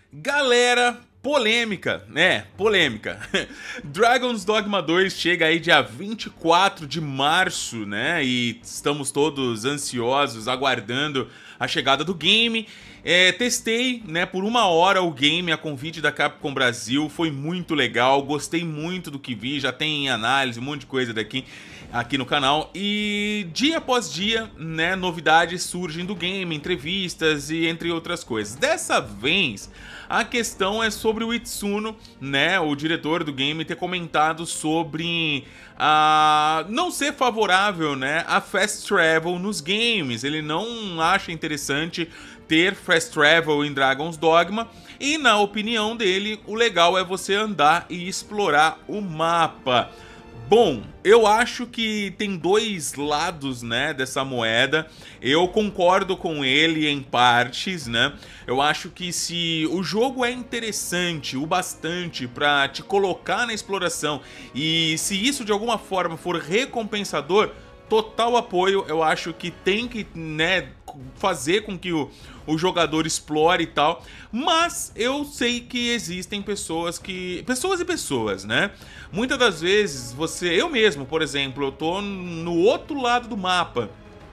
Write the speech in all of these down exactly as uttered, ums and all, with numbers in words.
Galera, polêmica, né? Polêmica. Dragon's Dogma dois chega aí dia vinte e quatro de março, né? E estamos todos ansiosos, aguardando a chegada do game. É, testei, né, por uma hora o game a convite da Capcom Brasil, foi muito legal, gostei muito do que vi, já tem análise, um monte de coisa daqui aqui no canal. E dia após dia, né, novidades surgem do game, entrevistas e entre outras coisas. Dessa vez, a questão é sobre o Itsuno, né, o diretor do game, ter comentado sobre a não ser favorável, né, a fast travel nos games. Ele não acha interessante ter fast travel em Dragon's Dogma e, na opinião dele, o legal é você andar e explorar o mapa. Bom, eu acho que tem dois lados, né, dessa moeda. Eu concordo com ele em partes, né? Eu acho que se o jogo é interessante o bastante para te colocar na exploração e se isso de alguma forma for recompensador, total apoio. Eu acho que tem que, né, fazer com que o, o jogador explore e tal, mas eu sei que existem pessoas que... Pessoas e pessoas, né? Muitas das vezes você... Eu mesmo, por exemplo, eu tô no outro lado do mapa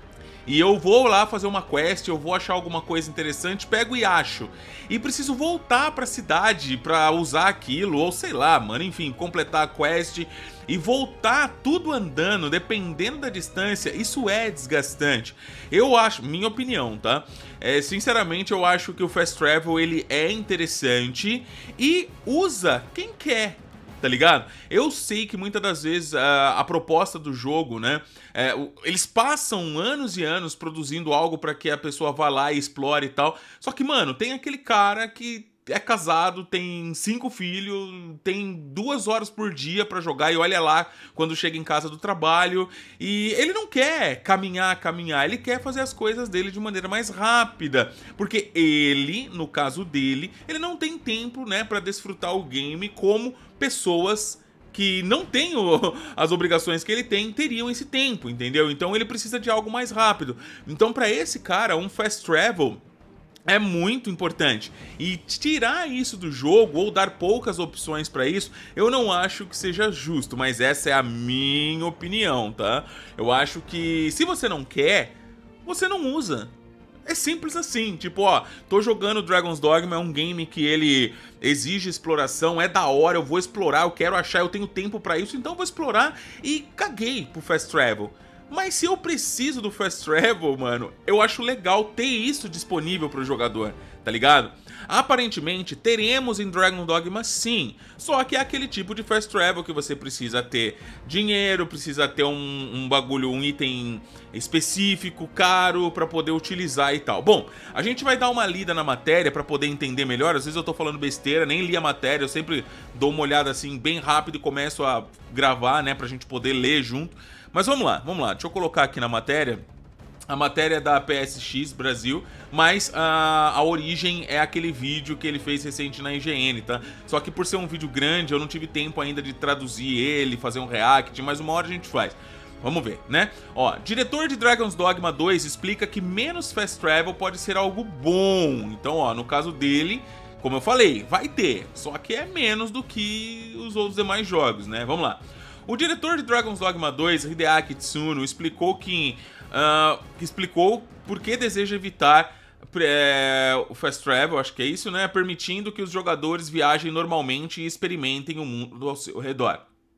e eu vou lá fazer uma quest, eu vou achar alguma coisa interessante, pego e acho. E preciso voltar pra cidade pra usar aquilo, ou sei lá, mano, enfim, completar a quest e voltar tudo andando, dependendo da distância, isso é desgastante. Eu acho, minha opinião, tá? É, sinceramente, eu acho que o Fast Travel, ele é interessante e usa quem quer. Tá ligado? Eu sei que muitas das vezes a, a proposta do jogo, né? É, o, eles passam anos e anos produzindo algo pra que a pessoa vá lá e explore e tal. Só que, mano, tem aquele cara que é casado, tem cinco filhos, tem duas horas por dia pra jogar e olha lá quando chega em casa do trabalho. E ele não quer caminhar, caminhar, ele quer fazer as coisas dele de maneira mais rápida. Porque ele, no caso dele, ele não tem tempo, né, pra desfrutar o game como pessoas que não têm o, as obrigações que ele tem, teriam esse tempo, entendeu? Então ele precisa de algo mais rápido. Então pra esse cara, um fast travel é muito importante. E tirar isso do jogo ou dar poucas opções pra isso, eu não acho que seja justo, mas essa é a minha opinião, tá? Eu acho que se você não quer, você não usa. É simples assim, tipo, ó, tô jogando Dragon's Dogma, é um game que ele exige exploração, é da hora, eu vou explorar, eu quero achar, eu tenho tempo pra isso, então eu vou explorar e caguei pro Fast Travel. Mas se eu preciso do Fast Travel, mano, eu acho legal ter isso disponível pro jogador, tá ligado? Aparentemente, teremos em Dragon's Dogma sim, só que é aquele tipo de Fast Travel que você precisa ter dinheiro, precisa ter um, um bagulho, um item específico, caro, pra poder utilizar e tal. Bom, a gente vai dar uma lida na matéria pra poder entender melhor, às vezes eu tô falando besteira, nem li a matéria, eu sempre dou uma olhada assim bem rápido e começo a gravar, né, pra gente poder ler junto. Mas vamos lá, vamos lá, deixa eu colocar aqui na matéria. A matéria é da P S X Brasil, mas a, a origem é aquele vídeo que ele fez recente na I G N, tá? Só que por ser um vídeo grande, eu não tive tempo ainda de traduzir ele, fazer um react, mas uma hora a gente faz. Vamos ver, né? Ó, diretor de Dragon's Dogma dois explica que menos fast travel pode ser algo bom. Então, ó, no caso dele, como eu falei, vai ter, só que é menos do que os outros demais jogos, né? Vamos lá. O diretor de Dragon's Dogma dois, Hideaki Itsuno, explicou que, uh, que explicou por que deseja evitar é, o fast travel, acho que é isso, né? Permitindo que os jogadores viajem normalmente e experimentem o mundo ao seu redor.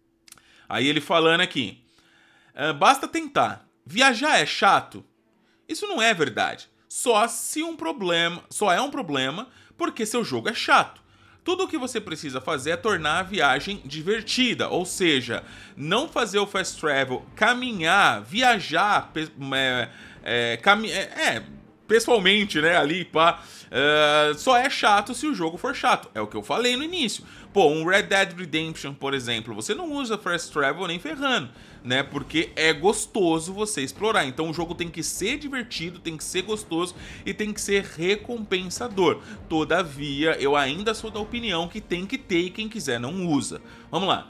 Aí ele falando aqui, uh, basta tentar. Viajar é chato? Isso não é verdade. Só se um problema, só é um problema porque seu jogo é chato. Tudo o que você precisa fazer é tornar a viagem divertida, ou seja, não fazer o fast travel, caminhar, viajar, é, é, cami é, é pessoalmente, né, ali, pá, é, só é chato se o jogo for chato, é o que eu falei no início. Pô, um Red Dead Redemption, por exemplo, você não usa fast travel nem ferrando, né, porque é gostoso você explorar, então o jogo tem que ser divertido, tem que ser gostoso e tem que ser recompensador. Todavia, eu ainda sou da opinião que tem que ter e quem quiser não usa. Vamos lá.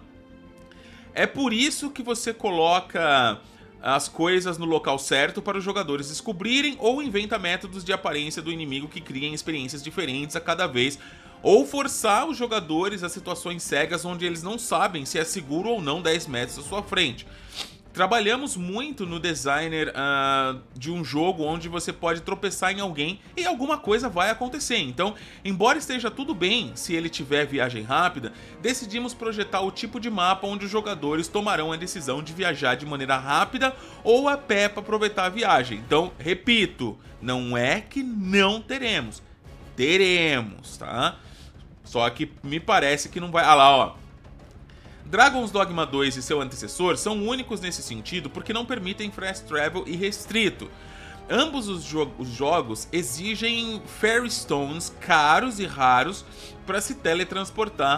É por isso que você coloca as coisas no local certo para os jogadores descobrirem ou inventa métodos de aparência do inimigo que criem experiências diferentes a cada vez. ou forçar os jogadores a situações cegas onde eles não sabem se é seguro ou não dez metros à sua frente. Trabalhamos muito no designer uh, de um jogo onde você pode tropeçar em alguém e alguma coisa vai acontecer. Então, embora esteja tudo bem se ele tiver viagem rápida, decidimos projetar o tipo de mapa onde os jogadores tomarão a decisão de viajar de maneira rápida ou a pé para aproveitar a viagem. Então, repito, não é que não teremos. Teremos, tá? Só que me parece que não vai... Ah lá, ó. Dragon's Dogma dois e seu antecessor são únicos nesse sentido porque não permitem fast travel irrestrito. Ambos os, jo os jogos exigem Fairy Stones caros e raros para se teletransportar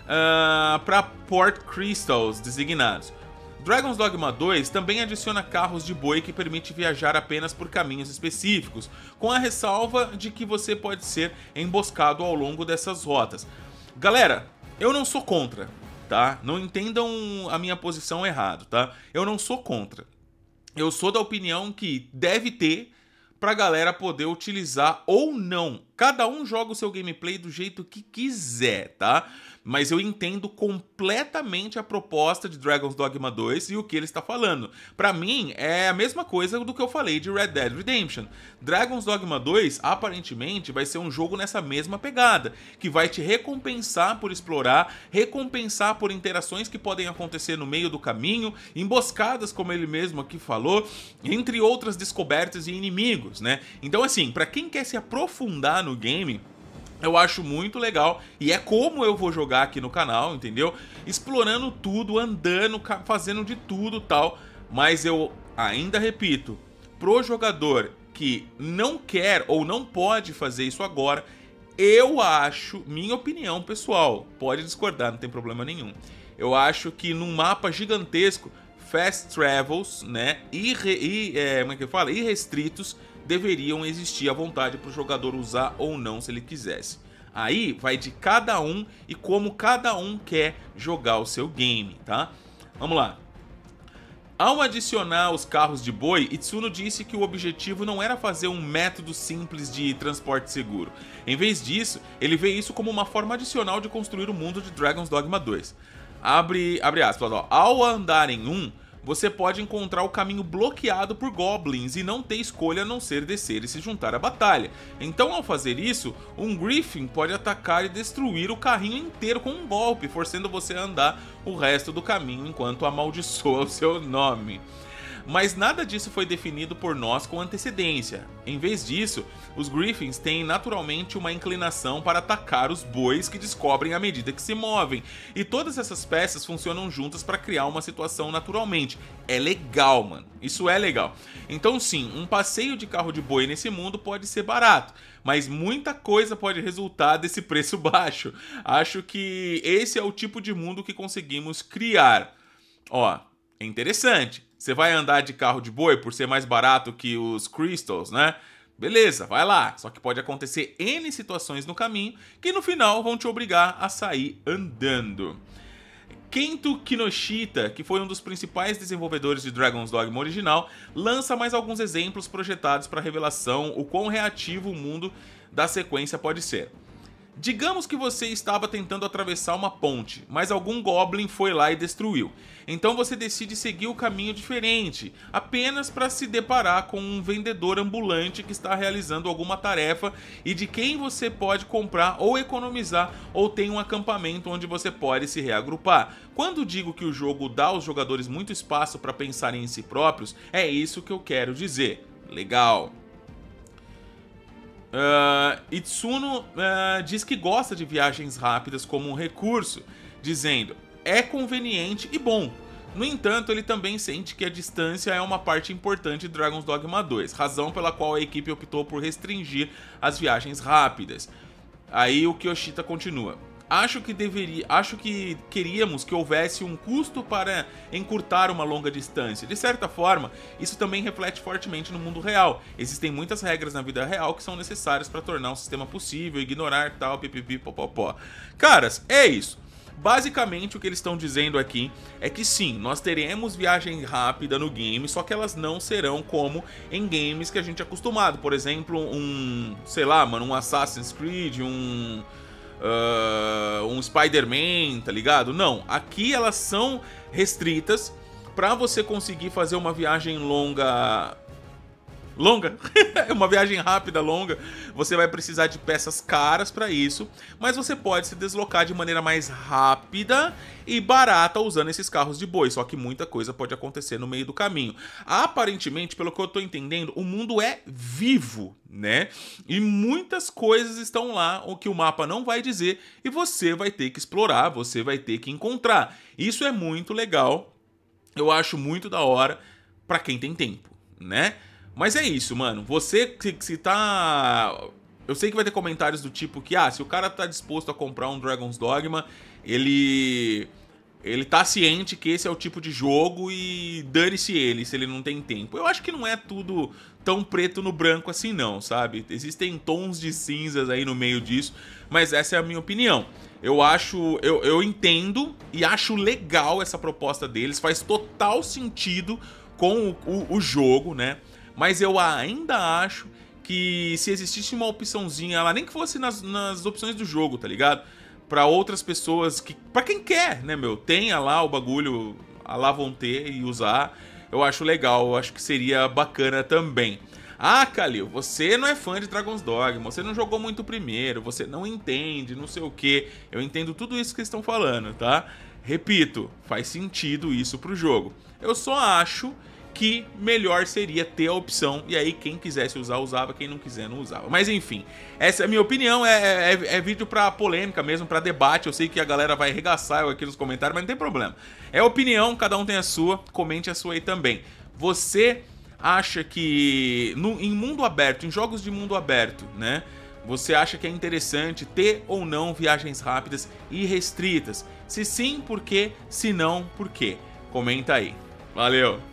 uh, para Port Crystals designados. Dragon's Dogma dois também adiciona carros de boi que permite viajar apenas por caminhos específicos, com a ressalva de que você pode ser emboscado ao longo dessas rotas. Galera, eu não sou contra. Tá? Não entendam a minha posição errado, tá? Eu não sou contra. Eu sou da opinião que deve ter pra galera poder utilizar ou não. Cada um joga o seu gameplay do jeito que quiser, tá? Mas eu entendo completamente a proposta de Dragon's Dogma dois e o que ele está falando. Pra mim, é a mesma coisa do que eu falei de Red Dead Redemption. Dragon's Dogma dois, aparentemente, vai ser um jogo nessa mesma pegada, que vai te recompensar por explorar, recompensar por interações que podem acontecer no meio do caminho, emboscadas, como ele mesmo aqui falou, entre outras descobertas e inimigos, né? Então, assim, pra quem quer se aprofundar no game, eu acho muito legal, e é como eu vou jogar aqui no canal, entendeu? Explorando tudo, andando, fazendo de tudo e tal, mas eu ainda repito, pro jogador que não quer ou não pode fazer isso agora, eu acho, minha opinião pessoal, pode discordar, não tem problema nenhum, eu acho que num mapa gigantesco, fast travels, né, irre, e, é, como é que eu falo? Irrestritos, deveriam existir à vontade para o jogador usar ou não se ele quisesse. Aí vai de cada um e como cada um quer jogar o seu game, tá? Vamos lá. Ao adicionar os carros de boi, Itsuno disse que o objetivo não era fazer um método simples de transporte seguro. Em vez disso, ele vê isso como uma forma adicional de construir o mundo de Dragon's Dogma dois. Abre, abre aspas, ó. Ao andar em um, você pode encontrar o caminho bloqueado por goblins e não ter escolha a não ser descer e se juntar à batalha. Então, ao fazer isso, um Griffin pode atacar e destruir o carrinho inteiro com um golpe, forçando você a andar o resto do caminho enquanto amaldiçoa o seu nome. Mas nada disso foi definido por nós com antecedência. Em vez disso, os Griffins têm naturalmente uma inclinação para atacar os bois que descobrem à medida que se movem, e todas essas peças funcionam juntas para criar uma situação naturalmente. É legal, mano. Isso é legal. Então sim, um passeio de carro de boi nesse mundo pode ser barato, mas muita coisa pode resultar desse preço baixo. Acho que esse é o tipo de mundo que conseguimos criar. Ó, é interessante. Você vai andar de carro de boi por ser mais barato que os Crystals, né? Beleza, vai lá. Só que pode acontecer N situações no caminho que no final vão te obrigar a sair andando. Kento Kinoshita, que foi um dos principais desenvolvedores de Dragon's Dogma original, lança mais alguns exemplos projetados para revelação o quão reativo o mundo da sequência pode ser. Digamos que você estava tentando atravessar uma ponte, mas algum Goblin foi lá e destruiu. Então você decide seguir o caminho diferente, apenas para se deparar com um vendedor ambulante que está realizando alguma tarefa e de quem você pode comprar ou economizar, ou tem um acampamento onde você pode se reagrupar. Quando digo que o jogo dá aos jogadores muito espaço para pensarem em si próprios, é isso que eu quero dizer. Legal. Uh, Itsuno uh, diz que gosta de viagens rápidas como um recurso, dizendo, é conveniente e bom. No entanto, ele também sente que a distância é uma parte importante de Dragon's Dogma dois, razão pela qual a equipe optou por restringir as viagens rápidas. Aí o Kyoshita continua. Acho que deveria, acho que queríamos que houvesse um custo para encurtar uma longa distância. De certa forma, isso também reflete fortemente no mundo real. Existem muitas regras na vida real que são necessárias para tornar um sistema possível, ignorar tal, pipipi, popopó. Caras, é isso. Basicamente o que eles estão dizendo aqui é que sim, nós teremos viagem rápida no game, só que elas não serão como em games que a gente é acostumado. Por exemplo, um, sei lá, mano, um Assassin's Creed, um... uh, um Spider-Man, tá ligado? Não, aqui elas são restritas. Pra você conseguir fazer uma viagem longa... Longa? Uma viagem rápida, longa, você vai precisar de peças caras para isso, mas você pode se deslocar de maneira mais rápida e barata usando esses carros de boi, só que muita coisa pode acontecer no meio do caminho. Aparentemente, pelo que eu tô entendendo, o mundo é vivo, né? E muitas coisas estão lá, o que o mapa não vai dizer, e você vai ter que explorar, você vai ter que encontrar. Isso é muito legal, eu acho muito da hora para quem tem tempo, né? Mas é isso, mano. Você se, se tá... Eu sei que vai ter comentários do tipo que, ah, se o cara tá disposto a comprar um Dragon's Dogma, ele... Ele tá ciente que esse é o tipo de jogo e dane-se ele, se ele não tem tempo. Eu acho que não é tudo tão preto no branco assim não, sabe? Existem tons de cinzas aí no meio disso, mas essa é a minha opinião. Eu acho... Eu, eu entendo e acho legal essa proposta deles, faz total sentido com o, o, o jogo, né? Mas eu ainda acho que se existisse uma opçãozinha, ela nem que fosse nas, nas opções do jogo, tá ligado? Pra outras pessoas, que, pra quem quer, né, meu? Tenha lá o bagulho, a lá vão ter e usar. Eu acho legal, eu acho que seria bacana também. Ah, Kalil, você não é fã de Dragon's Dogma, você não jogou muito primeiro, você não entende, não sei o que. Eu entendo tudo isso que eles estão falando, tá? Repito, faz sentido isso pro jogo. Eu só acho que melhor seria ter a opção, e aí quem quisesse usar, usava, quem não quiser, não usava. Mas enfim, essa é a minha opinião, é, é, é vídeo pra polêmica mesmo, pra debate. Eu sei que a galera vai arregaçar eu aqui nos comentários, mas não tem problema. É opinião, cada um tem a sua, comente a sua aí também. Você acha que no, em mundo aberto, em jogos de mundo aberto, né, você acha que é interessante ter ou não viagens rápidas e restritas? Se sim, por quê? Se não, por quê? Comenta aí. Valeu!